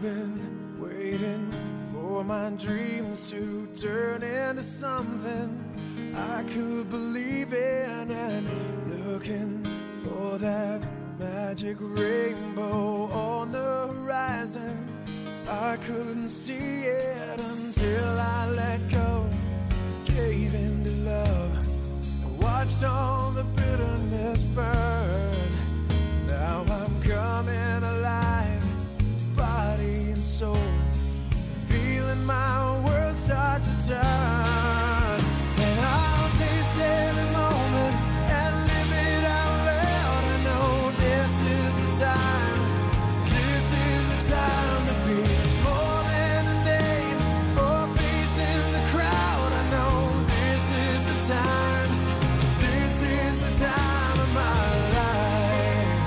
been waiting for my dreams to turn into something I could believe in, and looking for that magic rainbow on the horizon. I couldn't see it until I let go, gave in to love, and watched all the bitterness burn. Now I'm coming alive, body and soul, feeling my world start to turn. And I'll taste every moment and live it out loud. I know this is the time, this is the time to be more than a name or face in the crowd. I know this is the time, this is the time of my life,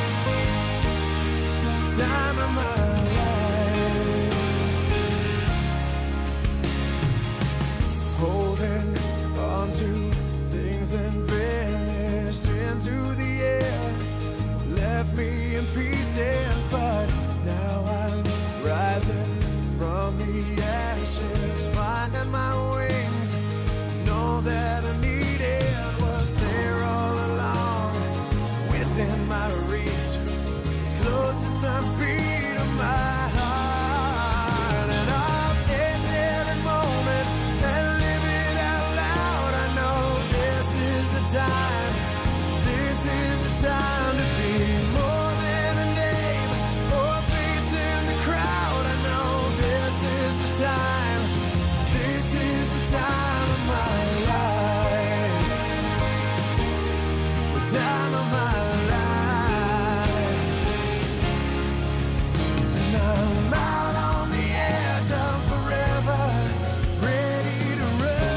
time of my life. Holding on to things and vanished into the air, left me in pieces, but now I'm rising from the ashes, finding my wings. Know that I needed was there all along, within my reach, as close as the beat of my heart. And I'll taste every moment and live it out loud. I know this is the time, this is the time to be more than a name or a face in the crowd. I know this is the time, this is the time of my life, the time of my life. And I'm out on the edge of forever, ready to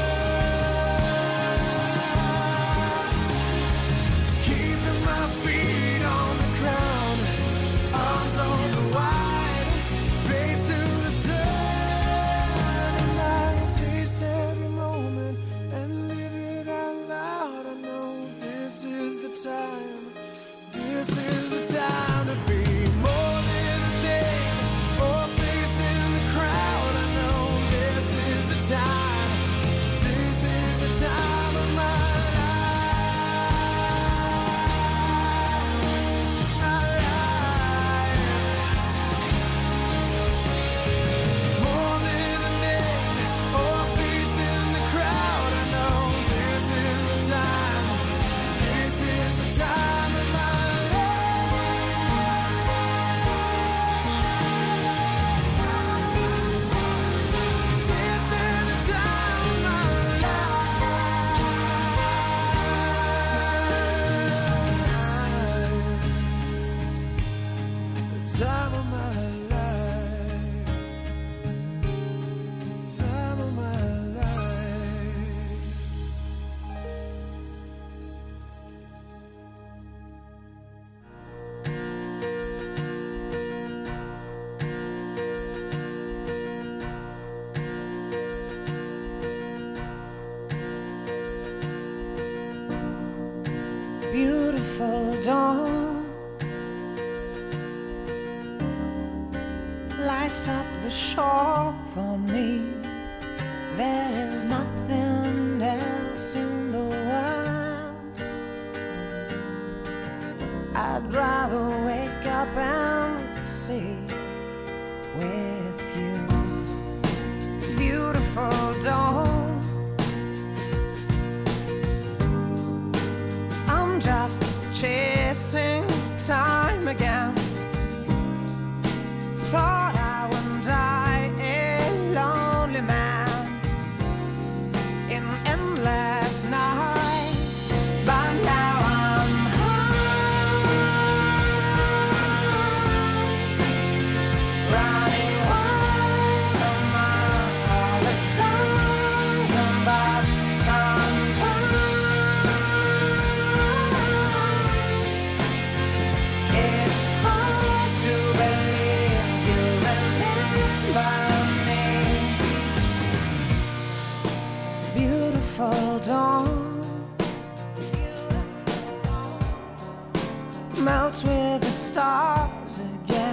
run, keeping my feet on the ground, arms open wide, face to the sun. And I'll taste every moment and live it out loud. I know this is the time, this is the time to be more than a name or a face in the crowd. I know this is the time, this is the time of my life, my life. More than a name or a face in the crowd. I know this is the time, this is the time of my time of my life, time of my life. Beautiful dawn lights up the shore for me. There is nothing else in the world I'd rather wake up and see with you. Beautiful dawn, I'm just chasing time again. Thought I wouldn't die a lonely man in endless night, but now I'm high, running wild among all the stars above. Sometimes it's hard to believe you remember me. Beautiful dawn melts with the stars again.